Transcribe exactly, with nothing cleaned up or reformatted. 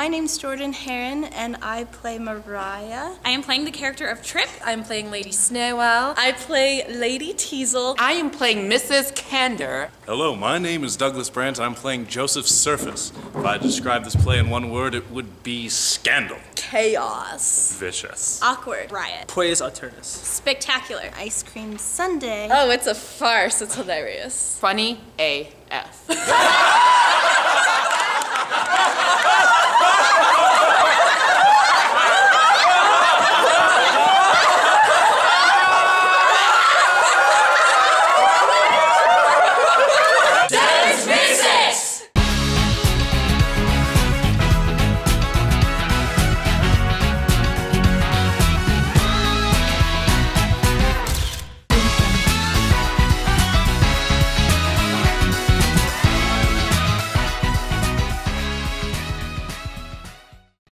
My name's Jordan Heron, and I play Mariah. I am playing the character of Trip. I'm playing Lady Snowell. I play Lady Teasel. I am playing Missus Candor. Hello, my name is Douglas Brandt. I'm playing Joseph Surface. If I describe this play in one word, it would be scandal. Chaos. Vicious. Awkward. Riot. Poise Alternus. Spectacular. Ice Cream Sundae. Oh, it's a farce. It's hilarious. Funny A F.